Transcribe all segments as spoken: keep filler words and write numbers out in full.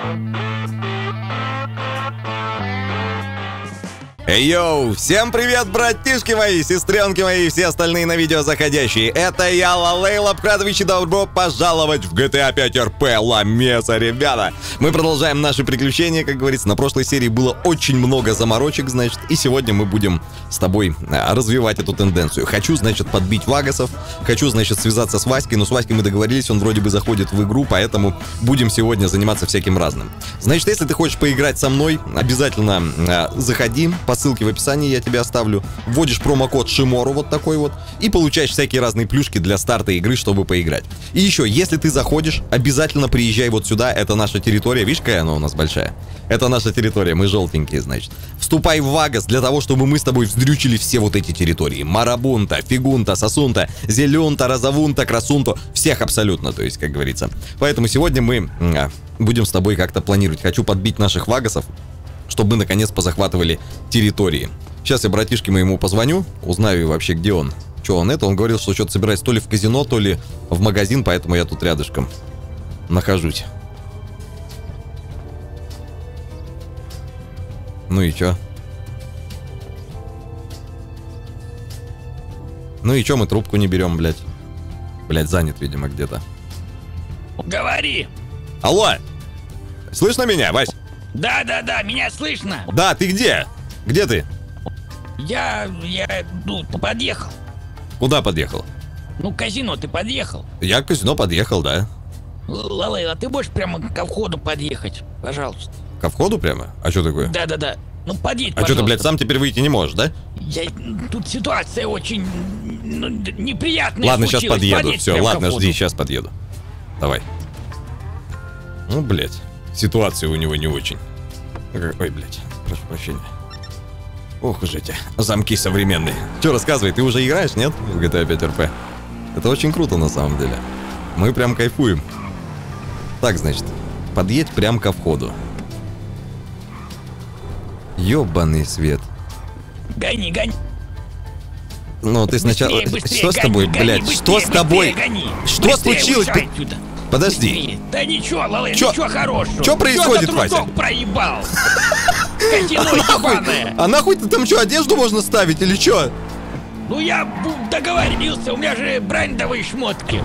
Эй, йоу! Всем привет, братишки мои, сестренки мои и все остальные на видео заходящие. Это я, Лалейл Обкрадович, и добро пожаловать в джи ти эй пять эр пи Ламеса, ребята. Мы продолжаем наши приключения, как говорится. На прошлой серии было очень много заморочек, значит, и сегодня мы будем с тобой развивать эту тенденцию. Хочу, значит, подбить Вагасов, хочу, значит, связаться с Васькой, но с Васькой мы договорились, он вроде бы заходит в игру, поэтому будем сегодня заниматься всяким разным. Значит, если ты хочешь поиграть со мной, обязательно э, заходи, по ссылке в описании я тебе оставлю, вводишь промокод Шимору, вот такой вот, и получаешь всякие разные плюшки для старта игры, чтобы поиграть. И еще, если ты заходишь, обязательно приезжай вот сюда, это наша территория, видишь, какая она у нас большая? Это наша территория, мы желтенькие, значит. Вступай в Вагас для того, чтобы мы с тобой вздрючили все вот эти территории. Марабунта, Фигунта, Сосунта, Зелюнта, Розовунта, Красунту, всех абсолютно, то есть, как говорится. Поэтому сегодня мы а, будем с тобой как-то планировать. Хочу подбить наших Вагасов, чтобы мы наконец позахватывали территории. Сейчас я братишке моему позвоню, узнаю вообще, где он. Что он это? Он говорил, что что-то собирается то ли в казино, то ли в магазин, поэтому я тут рядышком нахожусь. Ну и чё? Ну и чё мы трубку не берем, блядь? Блядь, занят, видимо, где-то. Говори! Алло! Слышно меня, Вась? Да-да-да, меня слышно? Да, ты где? Где ты? Я, я, ну, подъехал. Куда подъехал? Ну, к казино ты подъехал. Я к казино подъехал, да. Лалейл, а ты можешь прямо ко входу подъехать, пожалуйста? Ко входу прямо? А что такое? Да-да-да. Ну, подъедь, А что ты, блядь, сам теперь выйти не можешь, да? Я, тут ситуация очень, ну, неприятная. Ладно, сейчас случилась. подъеду. Подъедь Все, ладно, жди, жди, сейчас подъеду. Давай. Ну, блядь. Ситуация у него не очень. Ой, блядь, прошу прощения. Ох уж эти замки современные. Че, рассказывай, ты уже играешь, нет? В джи ти эй пять эр пи. Это очень круто на самом деле. Мы прям кайфуем. Так, значит, подъедь прям ко входу. Ёбаный свет. Гони, гони. Ну, ты сначала... Быстрее, быстрее, что гони, с тобой, гони, блядь? быстрее, что с тобой? Быстрее, гони. Что Быстрее, случилось? уезжай отсюда. Подожди. Быстрее. Да ничего, Лалейл, Чё? ничего хорошего. Чё происходит, Чё за Вася? трудок проебал? Казино ебаное. А нахуй ты там что, одежду можно ставить или что? Ну я договорился, у меня же брендовые шмотки.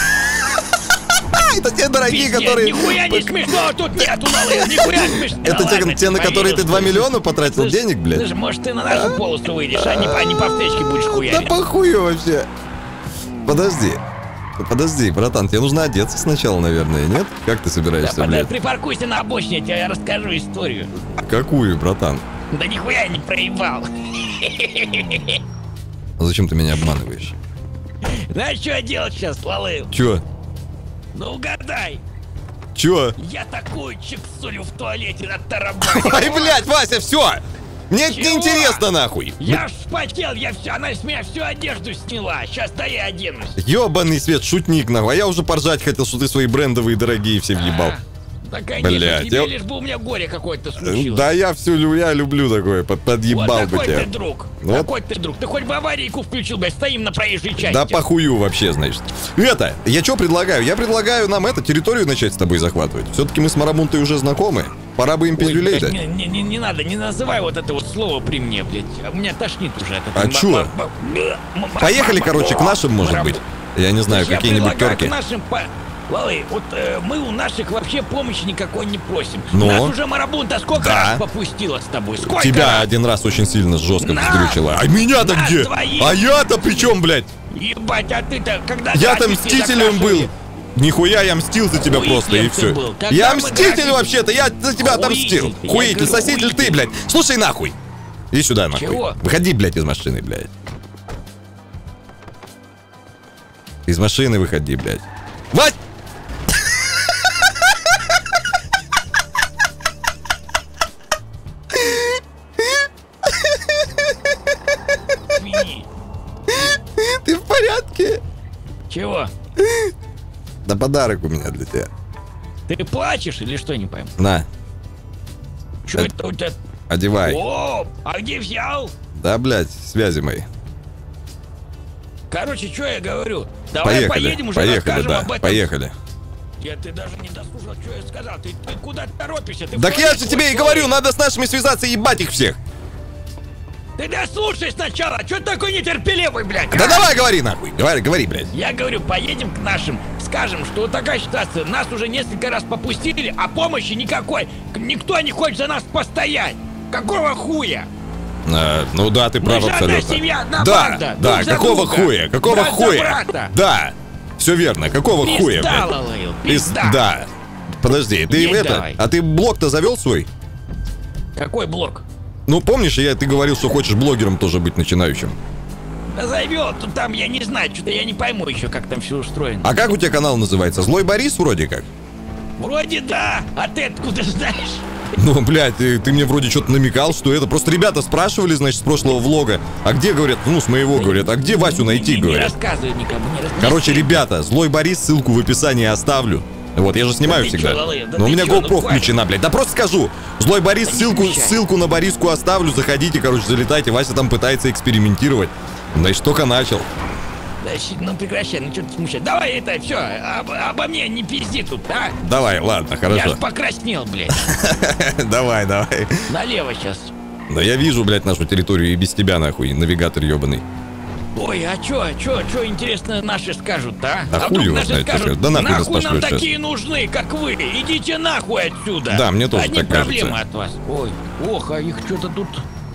Это те дорогие, Пиздец, которые... нихуя не смешного тут нету, Лалейл, нихуя смешного. Это те, те, на которые ты два миллиона потратил Слышь, денег, блядь? Слышь, может ты на нашу полосу выйдешь, а не, а не по встречке будешь Да хуярить. похуй вообще. Подожди. Подожди, братан, тебе нужно одеться сначала, наверное, нет? Как ты Да, собираешься, подожди, блядь? припаркуйся на обочине, я тебе расскажу историю. Какую, братан? Да нихуя я не проебал. А зачем ты меня обманываешь? Знаешь, что делать сейчас, Лалейл? Чё? Ну угадай. Чё? Я такую чиксулю в туалете оттарабанил. Ай, блядь, Вася, все! Мне это Чего? неинтересно, нахуй! Я ж вспотел, я все, она с меня всю одежду сняла. Сейчас да я оденусь. Ёбаный свет, шутник, нахуй. А я уже поржать хотел, что ты свои брендовые дорогие все въебал. Да, конечно, Блядь, тебе я- лишь бы у меня горе какое-то случилось. Да я все, я люблю такое, под, подъебал Вот бы такой тебя. ты друг. Вот. Такой ты друг. Ты хоть бы аварийку включил, блядь, стоим на проезжей части. Да похую вообще, значит. Это, я что предлагаю? Я предлагаю нам эту территорию начать с тобой захватывать. Все-таки мы с Марабунтой уже знакомы. Пора бы им Ой, пиздюлей блядь, дать. не, не, не, не надо, не называй вот это вот слово при мне, блядь. У меня тошнит уже. Это, А чё? Поехали, короче, к нашим, может быть. Я не знаю, Я какие-нибудь предлагаю терки. к нашим по... Лалы, вот э, мы у наших вообще помощи никакой не просим. Ну? Нас уже Марабунта сколько Да. раз попустила с тобой? Сколько Тебя раз? один раз очень сильно жестко На! вздрючила. А меня-то Нас где? двоих! А я-то при чем, блядь? Ебать, а ты-то когда Я-то граффити мстителем был. закрашивали? Нихуя, я мстил за тебя Хуителем просто, и ты все. был. Когда Я мы мститель граффити- вообще-то, я за тебя отомстил. Хуитель. Я Хуитель, говорю, соседель ты, хуитель. блядь. Слушай, нахуй. Иди сюда, нахуй. Чего? Выходи, блядь, из машины, блядь. Из машины выходи, блядь. Вать! Извини. Ты в порядке? Чего? Да подарок у меня для тебя. Ты плачешь или что, не пойму? На, Что Э, это у тебя? одевай. О, а где взял? Да, блядь, связи мои. Короче, что я говорю? Давай Поехали, поедем уже, поехали, расскажем да, об этом. поехали. Я ты даже не дослушал, что я сказал. Ты, ты куда торопишься? Ты Так я же тебе и говорю, надо с нашими связаться и ебать их всех. Ты дослушай сначала, что ты такой нетерпеливый, блядь? Да а? давай говори нахуй, говори, говори, блядь. Я говорю, поедем к нашим, скажем, что вот такая ситуация, нас уже несколько раз попустили, а помощи никакой. Никто не хочет за нас постоять. Какого хуя? А, ну да, ты прав Мы же одна абсолютно. семья, одна Да, банда, да, друг за какого друга. хуя, какого Брат за хуя? брата. Да, все верно, какого Пизда, хуя, блядь? Лалейл, Пиз- пизда. Да. Подожди, ты Есть это, давай. а ты блог-то завел свой? Какой блок? Ну помнишь, я ты говорил, что хочешь блогером тоже быть начинающим. Да завел, тут там, я не знаю, что-то я не пойму еще, как там все устроено. А как у тебя канал называется? Злой Борис вроде как? Вроде да, а ты откуда знаешь? Ну, блядь, ты, ты мне вроде что-то намекал, что это. Просто ребята спрашивали, значит, с прошлого влога. А где, говорят, ну, с моего, говорят, а где Васю найти, не, не говорят. рассказывай никому, не рассказывай. Короче, ребята, Злой Борис, ссылку в описании оставлю. Вот, я же снимаю Да ты всегда. чё, Лалеев, да Но у ты меня чё, ну GoPro хватит. включена, блядь. Да просто скажу. Злой Борис, Да не ссылку, смущай. ссылку на Бориску оставлю, заходите, короче, залетайте. Вася там пытается экспериментировать. Значит, только начал. Да, щи- ну прекращай, ну что ты смущаешь. Давай это, все, об- обо мне не пизди тут, а? Давай, ладно, Я хорошо. ж покраснел, блядь. Давай, давай. Налево сейчас. Да я вижу, блядь, нашу территорию и без тебя, нахуй, навигатор ебаный. Ой, а чё, чё, чё, интересно, наши скажут, а? Да а хуй вдруг его наши знает, скажут, что скажут. Да нахуй нас нахуй нам пошлёшь сейчас. такие нужны, как вы, идите нахуй отсюда. Да, мне тоже Одни так проблемы кажется. от вас. Ой, ох, а их что-то тут...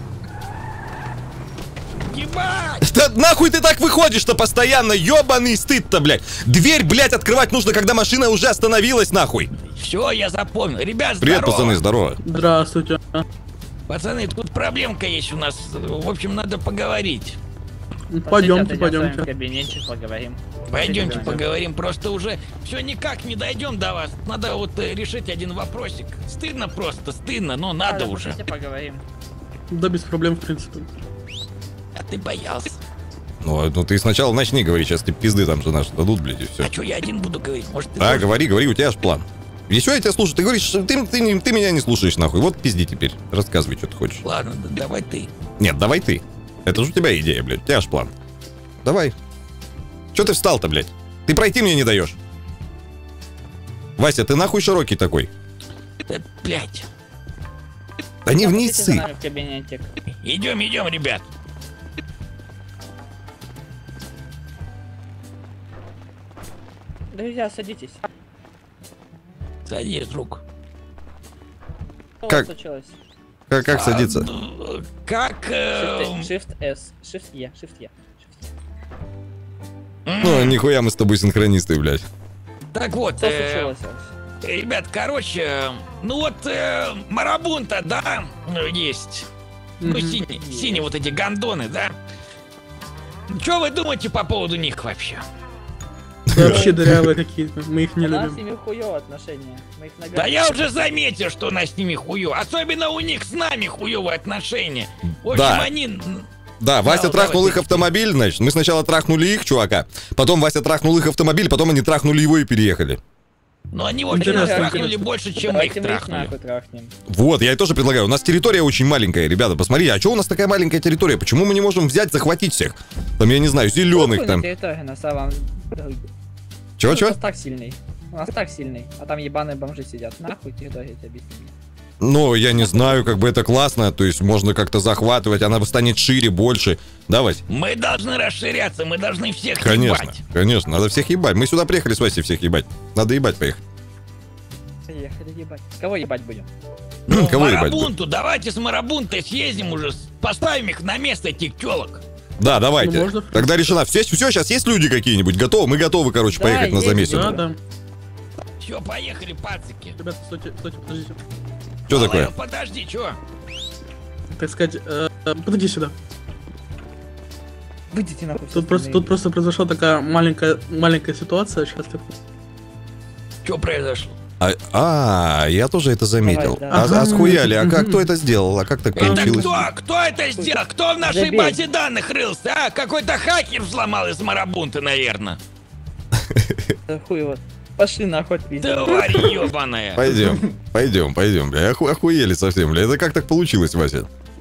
Ебать! Да нахуй ты так выходишь-то постоянно, ебаный стыд-то, блядь. Дверь, блядь, открывать нужно, когда машина уже остановилась, нахуй. Все, я запомнил. Ребят, Привет, здорово. пацаны, здорово. Здравствуйте. Пацаны, тут проблемка есть у нас. В общем, надо поговорить. Пойдемте, В пойдемте. кабинете поговорим. Пойдемте Пойдём. поговорим. Просто уже все никак не дойдем до вас. Надо вот э, решить один вопросик. Стыдно просто, стыдно, но надо Да, уже. давайте поговорим. Да без проблем, в принципе. А ты боялся. Ну, а, ну ты сначала начни говорить, сейчас тебе пизды там же наши дадут, блядь, и все. А что, я один буду говорить? Может, ты Да, тоже? говори, говори, у тебя аж план. Еще я тебя слушаю, ты говоришь, что ты, ты, не- ты меня не слушаешь, нахуй. Вот пизди теперь, рассказывай, что ты хочешь. Ладно, да- давай ты. Нет, давай ты. Это же у тебя идея, блядь, у тебя аж план. Давай. Че ты встал-то, блядь? Ты пройти мне не даешь. Вася, ты нахуй широкий такой. Да, блядь. Да не Заходите за вниз. нами в кабинетик. Идем, идем, ребят. Друзья, садитесь. Садись, друг. Что у Как? вас случилось? Как, как садиться? А, Как... э, Shift, Shift S. Shift E. Shift E. м, Ну, нихуя мы с тобой синхронисты, блядь. Так вот, Что э, случилось? ребят, короче, э, ну вот э, марабунта, да, ну, есть. Ну, Мгм. синие, синие вот эти гондоны, да? Что вы думаете по поводу них вообще? Вообще дырявые какие-то, мы их не У нас с любим. ними хуёво отношения. Мы их ногами... Да я уже заметил, что у нас с ними хуё. Особенно у них с нами хуёвые отношения. В общем, Да. они... м, Да, Вася вот трахнул давай их ты. автомобиль, значит. Мы сначала трахнули их, чувака. Потом Вася трахнул их автомобиль, потом они трахнули его и переехали. Ну, они очень Интересно, нас трахнули интересно. больше, чем мы Давайте их мы их трахнули. нахуй трахнем. Вот, я и тоже предлагаю. У нас территория очень маленькая, ребята. Посмотри, а что у нас такая маленькая территория? Почему мы не можем взять, захватить всех? Там, я не знаю, зеленых Похуй там. на территории, на самом... Чего, У чего? нас так сильный. У нас так сильный. А там ебаные бомжи сидят. Нахуй территория тебя объясню. Ну, я не знаю, как бы это классно. То есть можно как-то захватывать, она станет шире, больше. Да, Вась? Мы должны расширяться, мы должны всех Конечно, ебать. конечно. Надо всех ебать. Мы сюда приехали с Васей всех ебать. Надо ебать поехать. Поехали ебать. Кого ебать будем? Ну, Кого ебать? Марабунту, давайте с Марабунтой съездим уже, с- поставим их на место этих тёлок. Да, давайте. Ну, можно, в Тогда решено. Все, все, сейчас есть люди какие-нибудь? Готовы? Мы готовы, короче, Да, поехать на есть, замесе. Да, да. Все, поехали, пацики. Ребята, стойте, стойте, подождите. Что такое? Лайл, подожди, чё? Так сказать, э, э, подойди сюда. Выйдите нахуй. все Тут просто, остальные. тут просто произошла такая маленькая, маленькая ситуация. Сейчас так. Чё произошло? А, а, я тоже это заметил. Давай, А, да. а схуяли, а как, Мгм. кто это сделал? А как так Это Это получилось? кто? Кто это сделал? Кто в нашей Забей. базе данных рылся, а? Какой-то хакер взломал из Марабунты, наверное. Да хуй его. Пошли нахуй пиздец. Тварь ёбаная. Пойдем, пойдем, пойдем, бля. Оху- охуели совсем, бля. Это как так получилось, Вася?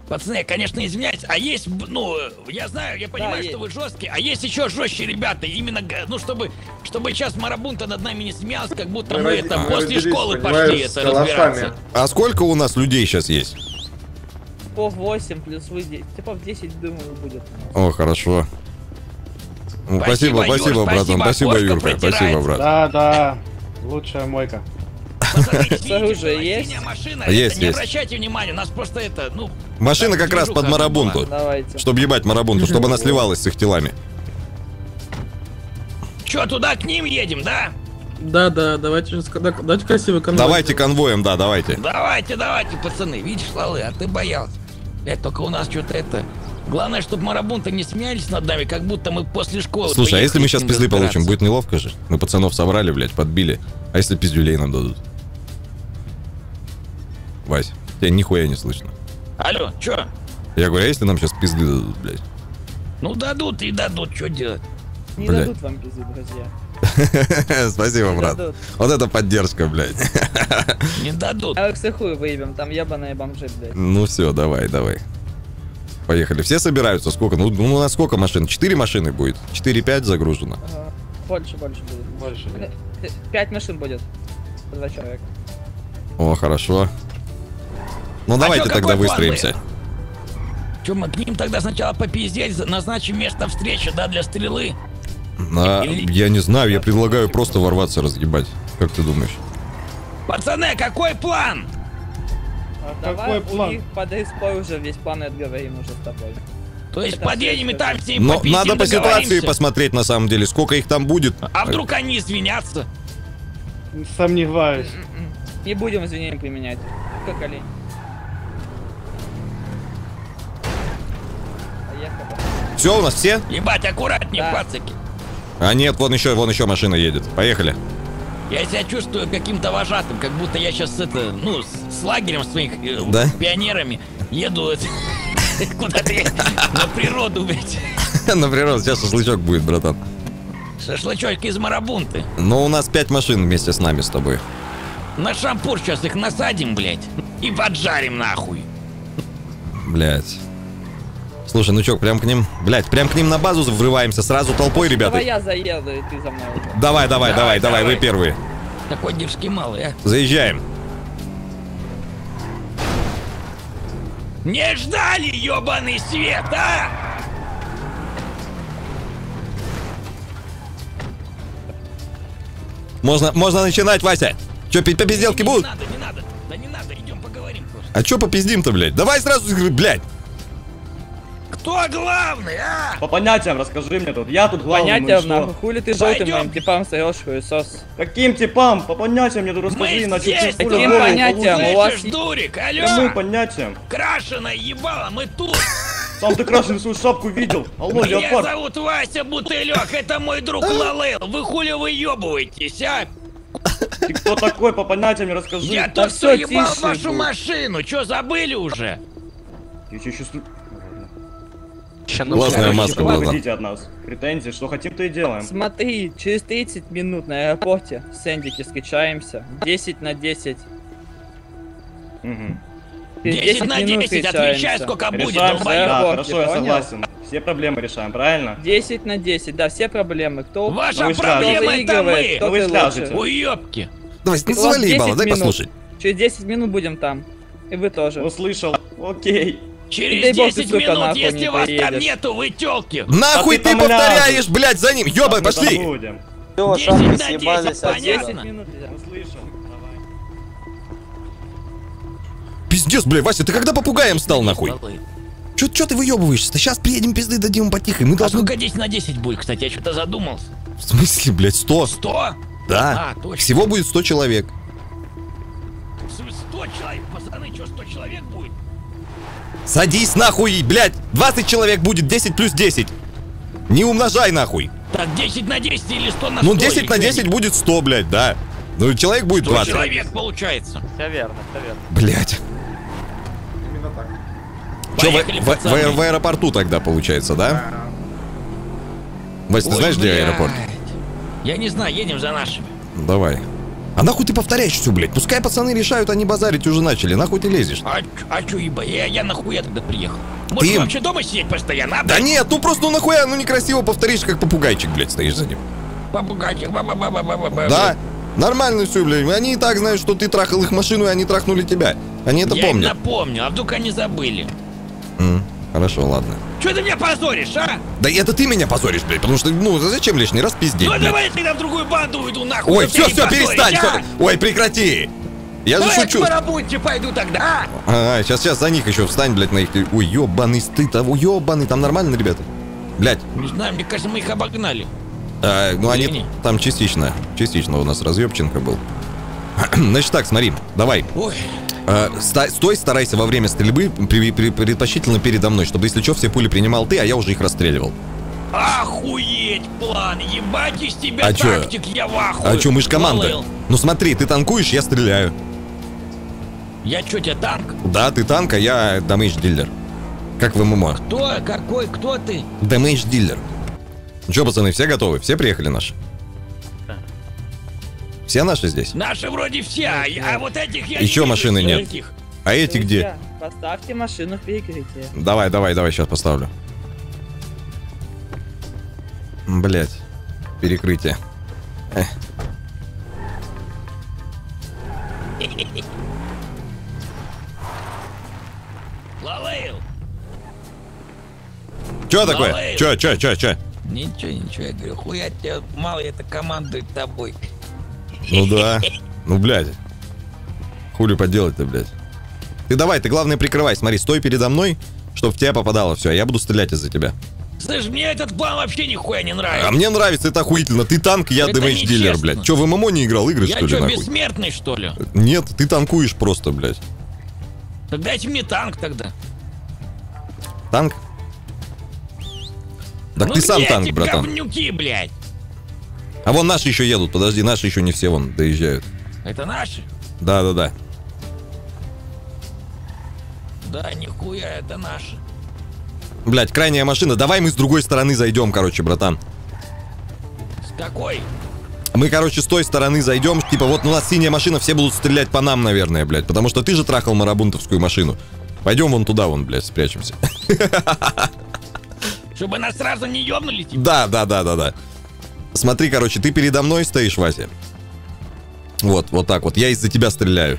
Пацаны, я, конечно, извиняюсь, а есть, ну, я знаю, я понимаю, Да, что есть. вы жесткие, а есть еще жестче ребята, именно, г- ну, чтобы, чтобы сейчас Марабунта над нами не смеялся, как будто мы, Мы это роди- мы после родились, школы понимаешь, пошли с это калашами. разбираться. А сколько у нас людей сейчас есть? По восемь плюс вы десять. Типа в десять, думаю, будет. О, хорошо. Ну, спасибо, Спасибо, Юр, спасибо, братан. спасибо, Спасибо, окошко Юрка. Спасибо, протирается. брат. Да, да. Лучшая мойка. Пацаны, видите, С оружием что есть? синяя машина, Есть, это не есть. обращайте внимания, у нас просто это, ну... Машина так, как раз движуха под Марабунту. была. Давайте. Чтобы ебать Марабунту, чтобы она сливалась с их телами. Чё, туда к ним едем, да? Да, да, давайте сейчас, да, давайте красивый конвой. Давайте конвоем, да, давайте. Давайте, давайте, пацаны, видишь, Лалы, а ты боялся. Блядь, только у нас что-то это... Главное, чтобы Марабунты не смеялись над нами, как будто мы после школы... Слушай, а поехали если мы с сейчас ними пизды получим, разбираться? будет неловко же? Мы пацанов собрали, блядь, подбили. А если пиздюлей нам дадут? Вась, тебя нихуя не слышно. Алло, чё? Я говорю, а если нам сейчас пизды дадут, блядь? Ну дадут и дадут, что делать? Не Блядь. дадут вам пизды, друзья. Спасибо, Не брат. дадут. Вот это поддержка, блядь. Не дадут. А их хуй выебем, там ебаные бомжи, блядь. Ну все, давай, давай. Поехали. Все собираются? Сколько? Ну, ну у нас сколько машин? Четыре машины будет? Четыре-пять загружено. Ага. Больше, больше будет. Больше нет. П- Пять машин будет. По два человека. О, хорошо. Ну давайте чё, тогда какой план, выстроимся. Че, мы к ним тогда сначала попиздеть, назначим место встречи, да, для стрелы? А, я не знаю, я предлагаю просто ворваться, разъебать. Как ты думаешь? Пацаны, какой план? А Какой давай план? у них под испой уже весь план и отговорим уже с тобой. То есть Это подъедем и встреча. там с ними Но попиздим, надо по ситуации договоримся? посмотреть на самом деле, сколько их там будет. А вдруг они извинятся? Сомневаюсь. М-м. Не будем извинения применять. Как олень. Поехали. Все, у нас все? Ебать, аккуратнее, Да. пацаки. А нет, вон еще, вон еще машина едет. Поехали. Я себя чувствую каким-то вожатым, как будто я сейчас это, ну, с, с лагерем своих э, Да? пионерами еду это, куда-то я- на природу, блядь. На природу, сейчас шашлычок будет, братан. Шашлычок из Марабунты. Но у нас пять машин вместе с нами с тобой. На шампур сейчас их насадим, блядь, и поджарим нахуй. Блять. Слушай, ну чё, прям к ним, блять, прям к ним на базу врываемся сразу толпой, ребята. Давай я заеду, и ты за мной уже. Давай, давай, давай, Давай, давай, вы давай. первые. Такой девский малый, а. Заезжаем. Не ждали, ёбаный свет, а? Можно, можно начинать, Вася. Чё, пи- попизделки Не будут? надо, не надо. Да не надо, идем поговорим просто. А чё попиздим-то, блядь? Давай сразу, блядь. Кто главный, а? По понятиям расскажи мне тут. Я тут главный, ну и Понятия что? нахуй, хули ты желтым Пойдем. моим типам стоишь, хуесос. Каким типам? По понятиям мне тут расскажи, Мы иначе здесь, ты пуля Каким в голову понятиям? получишь. У вас Слышишь, дурик, Кому алло? понятиям? Крашеная ебала, мы тут. Сам ты крашеный свою шапку видел. Алло, Меня леопард. зовут Вася Бутылек, это мой друг Лалейл. Вы хули выебываетесь, а? Ты кто такой? По понятиям мне расскажи. Я Да тут что всё, ебал тише вашу будь. машину, чё, забыли уже? Я чё, чувствую... Классная Короче, маска давай была. уходите от нас. Претензии, что хотим, то и делаем. Смотри, через тридцать минут на аэропорте в Сэндике скачаемся. десять на десять. Угу. Через десять на минут десять, отвечай, встречаемся. сколько будет, Решаем, долбоёб. да, долбоёб, хорошо, я понял? согласен. Все проблемы решаем, правильно? десять на десять, да, все проблемы. Кто, Ваша вы проблема скажете. это мы. кто Ну вы ты скажете. лучше. Уёбки. Давай, ну У вас завали ебало, десять дай минут. послушать. Через десять минут будем там. И вы тоже. Услышал. Окей. Через Дай бог, ты, десять сука, минут, нахуй если не вас там поедешь. нету, вы тёлки. Нахуй А ты ты там повторяешь, ляжешь. блядь, за ним. Ёбай, Так мы пошли. забудем. десять на десять, десять понятно? минут. нельзя. Услышал. Давай. Пиздец, блядь, Вася, ты когда попугаем стал, нахуй? Чё, чё ты выебываешься? Сейчас приедем, пизды дадим потихо. Мы А должны... сколько десять на десять будет, кстати, я что-то задумался. В смысле, блядь, сто? Сто? Да. А, точно. Всего будет сто человек. Сто человек, пацаны, что, сто человек будет? Садись нахуй, блядь. двадцать человек будет, десять плюс десять. Не умножай нахуй. Так, десять на десять или сто на сто? Ну, десять на десять будет сто, блядь, да. Ну, человек будет сто двадцать. человек получается. Блядь. Именно так. Чё, в, Поехали, в- в пацаны. аэ- в аэропорту тогда получается, да? Вась, ты Ой, знаешь, где блядь. аэропорт? Я не знаю, едем за нашими. Давай. А нахуй ты повторяешь все, блядь? Пускай пацаны решают, они базарить уже начали. Нахуй ты лезешь? А, а чё, еба, я, я нахуя тогда приехал? Может, Ты- вообще дома сидеть постоянно, а, Да блядь? нет, ну просто ну нахуя, ну некрасиво повторишь, как попугайчик, блядь, стоишь за ним. Попугайчик, ба-ба-ба-ба-ба-ба. Да? Нормально все, блядь. Они и так знают, что ты трахал их машину, и они трахнули тебя. Они это Я им помнят. напомню, а вдруг они забыли? М, Хорошо, ладно. Чё ты меня позоришь, а? Да это ты меня позоришь, блядь, потому что, ну, зачем лишний раз пиздеть, Ну блядь? давай я тогда в другую банду уйду, нахуй. Ой, чтоб все, тебя все, не перестань! позорить, а? Ой, прекрати! Я же Давай я к шучу. Марабунте пойду тогда, а? Ага, сейчас, сейчас за них еще встань, блядь, на их... Ой, ёбаный стыд, а, ёбаный, там нормально, ребята? Блядь, Не знаю, мне кажется, мы их обогнали. а, ну они Извини. там частично, частично у нас разъебченко был. Значит так, смотри, давай. Ой, А, ста- стой, старайся во время стрельбы, при- при- предпочтительно передо мной, чтобы, если что, все пули принимал ты, а я уже их расстреливал. охуеть план, ебать из тебя А чё? тактик, я в ахуе. А чё, мы ж команда? Лол. Ну смотри, ты танкуешь, я стреляю. Я чё, тебе танк? Да, ты танк, а я дамейдж-дилер. Как в ММО. Кто? Какой? Кто ты? Дамейдж-дилер. Ну чё, пацаны, все готовы? Все приехали наши? Все наши здесь? Наши вроде все, а, я- а вот этих я Ещё не вижу, машины нет. никаких. А эти где? Друзья, Поставьте машину в перекрытие. Давай, давай, давай, сейчас поставлю. Блять, перекрытие. Эх. Лалейл. Чё такое? Лалейл. Чё, чё, чё, чё? Ничего, ничего, я говорю, хуя тебя мало это командует тобой. Ну да. Ну, блядь. Хули поделать-то, блядь. Ты давай, ты главное прикрывай. Смотри, стой передо мной, чтобы в тебя попадало все. Я буду стрелять из-за тебя. Слышь, мне этот план вообще нихуя не А нравится. мне нравится, это охуительно. Ты танк, я Это дэмэдж-дилер, нечестно. блядь. Чё, в ММО не играл игры, Я что ли, что, нахуй? бессмертный, что ли? Нет, ты танкуешь просто, блядь. Так дайте мне танк тогда. Танк? Так Ну ты сам где танк, эти братан. говнюки, блядь? А вон наши еще едут, подожди, наши еще не все вон доезжают. Это наши? Да-да-да. Да, нихуя, это наши. Блядь, крайняя машина. Давай мы с другой стороны зайдем, короче, братан. С какой? Мы, короче, с той стороны зайдем. Типа, вот у нас синяя машина, все будут стрелять по нам, наверное, блядь. Потому что ты же трахал марабунтовскую машину. Пойдем вон туда, вон, блядь, спрячемся. Чтобы нас сразу не ёбнули, типа? Да, да, да, да, да. Смотри, короче, ты передо мной стоишь, Вася. Вот, вот так вот. Я из-за тебя стреляю.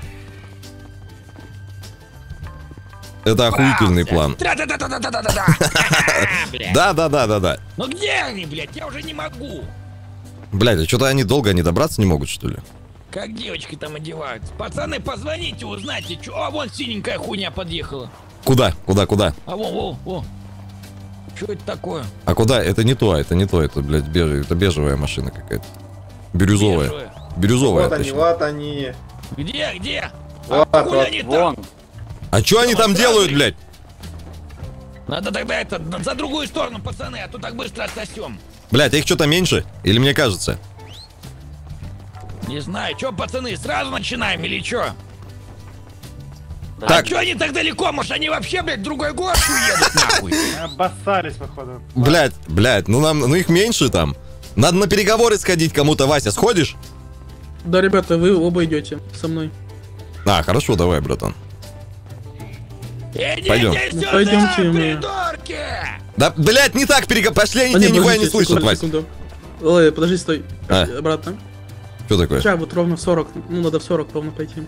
Это охуительный план. Тра-та-та-та-та-та-та-та. Блядь. Да, да, да, да, да. Ну где они, блядь? Я уже не могу. Блядь, а что-то они долго не добраться не могут, что ли? Как девочки там одеваются. Пацаны, позвоните, узнайте, чё. А вон синенькая хуйня подъехала. Куда? Куда, куда? А вон, во, во. Что это такое? А куда? Это не то, это не то, это, блядь, бежевая, это бежевая машина какая-то. Бирюзовая. Бежевая. Бирюзовая, Вот они, точнее. вот они. Где, где? Вот, а хули вот, они Вон. там? А что они там Сразу делают, их- блядь? Надо тогда это, за другую сторону, пацаны, а то так быстро отсосем. Блядь, а их что-то меньше? Или мне кажется? Не знаю, чё, пацаны, сразу начинаем или чё? Так. А чё они так далеко? Может, они вообще, блядь, в другой город уедут, нахуй? Обоссались, походу. Блядь, блядь, ну нам, ну их меньше там. Надо на переговоры сходить кому-то, Вася, сходишь? Да, ребята, вы оба идете со мной. А, хорошо, давай, братан. Идите Пойдем. сюда, Пойдемте, мы. придурки! Да, блядь, не так переговоры, пошли, они А, тебя нихуя не подождите, слышат, секунду, Вася. секунду. Ой, подожди, стой. А. Обратно. Что такое? Сейчас вот ровно в сорок. Ну, надо в сорок ровно пойти.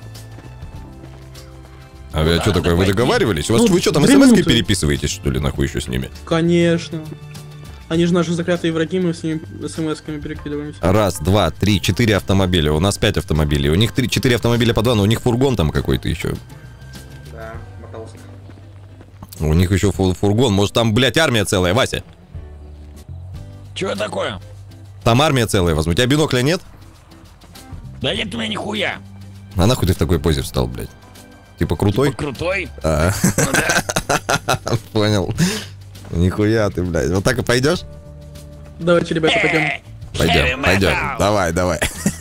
А вы что такое, вы договаривались? У вас Ну, вы что там, две смс-ки минуты. переписываетесь, что ли, нахуй еще с ними? Конечно. Они же наши заклятые враги, мы с ними смс-ками перекидываемся. Раз, два, три, четыре автомобиля. У нас пять автомобилей. У них три, четыре автомобиля по два, но у них фургон там какой-то еще. Да, мотался. У них еще фу- фургон. Может, там, блядь, армия целая, Вася? Чё такое? Там армия целая, возьму. У тебя бинокля нет? Да нет у меня нихуя. А нахуй ты в такой позе встал, блядь? Типа крутой? Типа крутой? А, Ну да. понял. Нихуя ты, блядь. Вот так и пойдешь? Давайте, ребята, пойдем. Эй, Пойдем, heavy пойдем. metal. Давай, давай.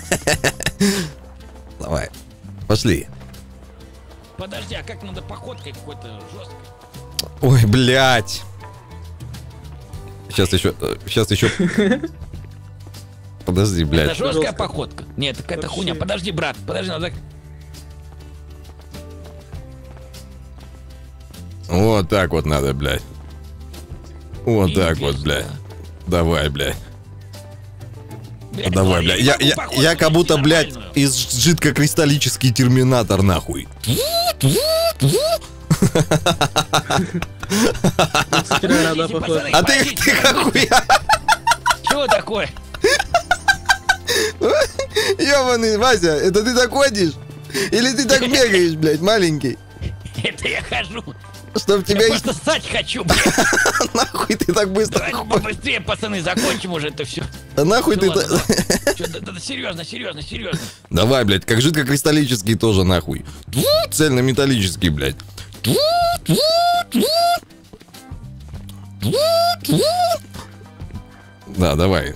Давай. Пошли. Подожди, а как надо походкой какой-то жесткой? Ой, блядь. Сейчас еще, сейчас еще подожди, блядь. Это жесткая Жестко. походка. Нет, это какая-то Вообще. хуйня. Подожди, брат, подожди, надо... Вот так вот надо, блядь. Вот так вот, Пиздец, блядь. да. Давай, блядь. Блядь, Давай, ну, блядь. не Я, могу я, походку я как будто, найти блядь, нормальную. из жидкокристаллический терминатор, нахуй. Ну, кстати, реально, да, Подождите, похож. пацаны, А ты, подождите, ты как хуя? Чего такое? Ёбаный, Вася, это ты так ходишь? Или ты так бегаешь, блядь, маленький? Это я хожу. Чтоб Я тебя... просто ссать хочу, блядь. Нахуй ты так быстро Давайте ходишь? побыстрее, пацаны, закончим уже это все. Да нахуй ты... та- Серьезно, серьезно, серьезно. Давай, блядь, как жидкокристаллический тоже нахуй. Цельнометаллический, блядь. Да, давай.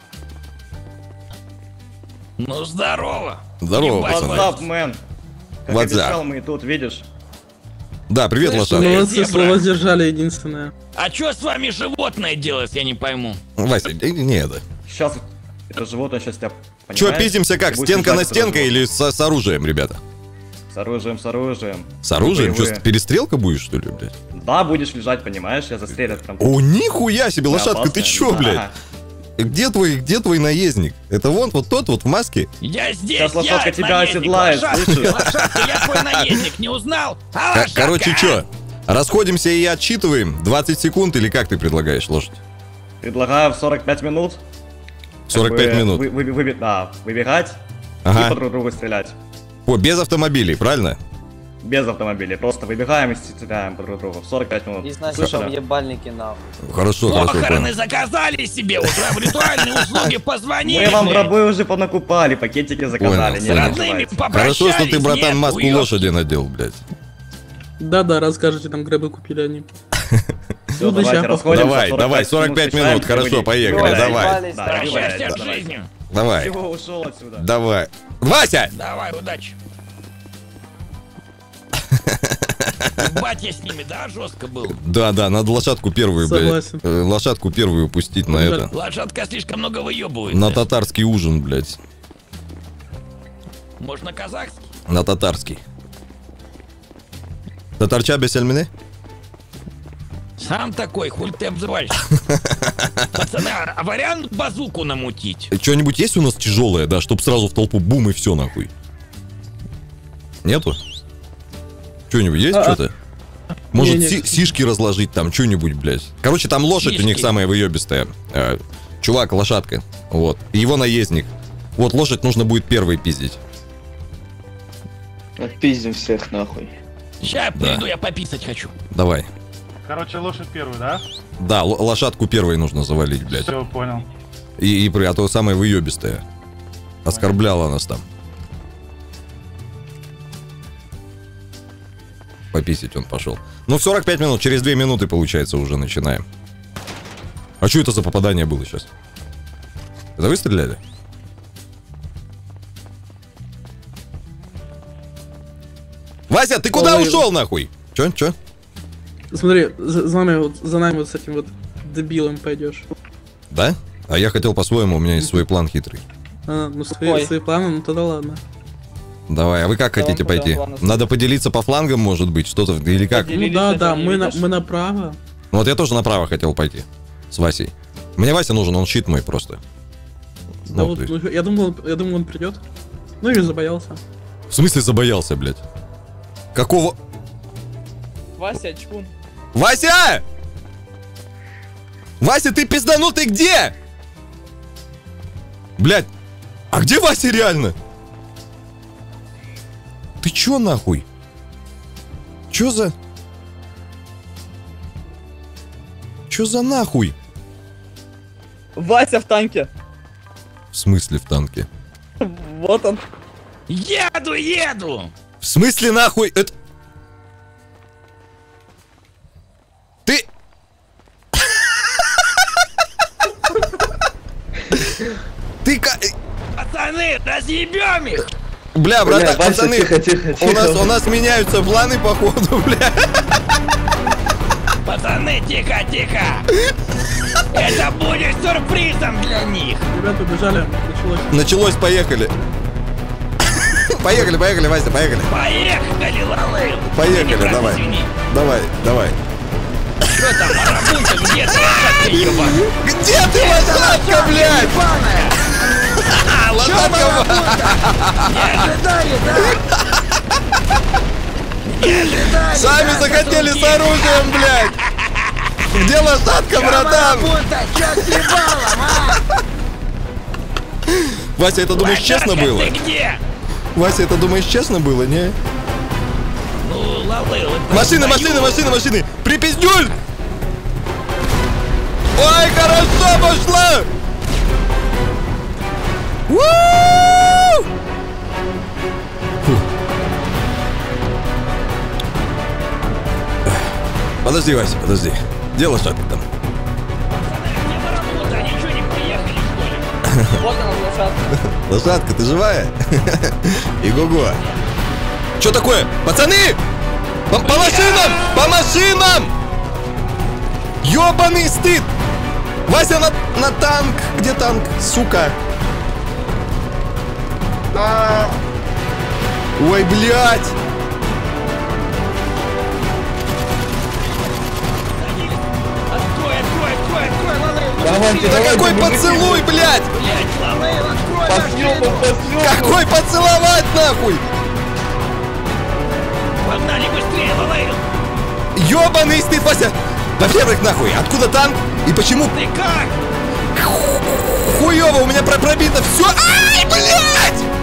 Ну, здорово. Здорово, Ебать, пацаны. What's up, man? Как What's обещал, up? мы тут, видишь? Да, привет, Слышь, лошадка. Молодцы, Зебра. слово сдержали единственное. А что с вами животное делает, я не пойму. Вася, э, не это. Сейчас это животное сейчас тебя... Че, понимаешь? пиздимся как? Ты будешь Стенка на лежать, это стенка животное. или с, с оружием, ребята? С оружием, с оружием. С оружием? Боевые. Что, перестрелка будешь, что ли, блядь? Да, будешь лежать, понимаешь? Я застрелят прям. О, нихуя себе, лошадка, ты Опасная. чё, Да. блядь? Где твой, где твой наездник? Это вон, вот тот вот в маске? Я здесь, Сейчас лошадка я тебя наездник, оседлает, лошадка, слышишь? лошадка, я твой наездник, не узнал? А, Ко- лошадка, Короче, а? чё? Расходимся и отсчитываем. двадцать секунд или как ты предлагаешь, лошадь? Предлагаю в сорок пять минут. как сорок пять бы минут. вы- вы- вы- да, выбегать Ага. и по друг другу стрелять. О, без автомобилей, правильно? Без автомобилей. Просто выбегаем и стреляем по друг другу. В сорок пять минут. Износим Слышали? ебальники нахуй. Хорошо, хорошо, Похороны понял. заказали себе, уже в ритуальные услуги позвонили. Мы вам рабы уже понакупали, пакетики заказали. Понял, не С понял. родными переживайте. попрощались. Хорошо, что ты, братан, нет, маску уёбки. лошади надел, блядь. Да-да, расскажите, там грибы купили они. Всё, Буду давайте ща расходимся. Давай, сорок давай, пять сорок пять встречаемся, минут, хорошо, выводить. поехали, Давай. давай. Ебались, Да, да. давай. Прощайся с Давай. жизнью. Давай, Чего ушел отсюда? давай. Вася! Давай, удачи. Ебать я с ними, да, жестко был. Да, да, надо лошадку первую, блядь. Согласен. э, Лошадку первую пустить на Жаль. это. Лошадка слишком много выебывает. На татарский ужин, блядь. Можно казахский? На татарский. Татарча без сельмины? Сам такой, хуй ты обзываешься. Пацаны, а а вариант базуку намутить? Что-нибудь есть у нас тяжелое, да, чтоб сразу в толпу бум и все нахуй? Нету? Что-нибудь есть А-а. что-то? Может, Не-не. си- сишки разложить там, что-нибудь, блядь. Короче, там лошадь у них Сишки. самая выебистая. Э, чувак, лошадка. Вот. И его наездник. Вот лошадь нужно будет первой пиздить. Отпиздим всех нахуй. Сейчас я Да. приду, я пописать хочу. Давай. Короче, лошадь первую, да? Да, л- лошадку первой нужно завалить, блядь. Все, понял. И, и при- а то самая выебистая. Оскорбляла нас там. Пописить он пошел. Ну, в сорок пять минут, через две минуты, получается, уже начинаем. А что это за попадание было сейчас? Это вы стреляли? Вася, ты куда Ой. ушел, нахуй? Че, че? Смотри, за, за нами вот, за нами вот с этим вот дебилом пойдешь. Да? А я хотел по-своему, у меня есть свой план хитрый. А, ну свои, Ой. свои планы, ну тогда ладно. Давай, а вы как Да, хотите он куда пойти? планы Надо поделиться по флангам, может быть, что-то, или как? Поделились, Ну да, это да, не мы, на, видишь? мы направо. Ну вот я тоже направо хотел пойти. С Васей. Мне Вася нужен, он щит мой просто. Да Ну, вот, то есть- ну, я думал, я думал, он придет. Ну или забоялся. В смысле забоялся, блядь? Какого? Вася, чпун. Вася! Вася, ты пизданул, ты где? Блядь, а где Вася реально? Ты чё нахуй? Чё за... Чё за нахуй? Вася в танке. В смысле в танке? Вот он. Еду, еду! В смысле нахуй? Это... Ты... Ты ка... Пацаны, разъебем их! Бля, брат, пацаны, тихо, тихо, у нас, у нас меняются планы, походу, бля. Пацаны, тихо, тихо! Это будет сюрпризом для них. Ребята, убежали. Началось. Началось, поехали. Поехали, поехали, Вася, поехали. Поехали, Лалейл. Поехали, Извини, брат, давай. извини. Давай, давай. Что там, марабунта, где ты, лошадка ебаная? Где ты, лошадка, блядь? Ебаная! Лошадка, Не ожидали, да? Не ожидали, сами да, захотели с сосунки? оружием, блядь. Где лошадка, братан? Марабунта, чё с ебалом, а? Вася, это думаешь честно Лошадка, было? ты где? Вася, это думаешь честно было, не? Ну, Лалейл, это Машины, твою- машины, машины, машины! Припиздюль! Ой, хорошо пошла! У-у-у! Фу. Подожди, Вася, подожди. Где лошадка там? Где марабунта, они что, не приехали, что ли? Вот она, лошадка. Лошадка, ты живая? Иго-го. Что такое? Пацаны! По, по машинам! По машинам! Ёбаный стыд! Вася на, на танк! Где танк? Сука! А. Ой, блядь! Открой, открой, открой, открой, Лалейл. ну Давайте, быстрее. Да какой поцелуй, блядь! Блядь, Лалейл, открой машину. Какой поцеловать, нахуй! Погнали быстрее, Лалейл. Ёбаный стыд, Вася! Во-первых, нахуй, откуда танк? И почему Ты как? хуёво у меня про- пробито все? Ай, блядь!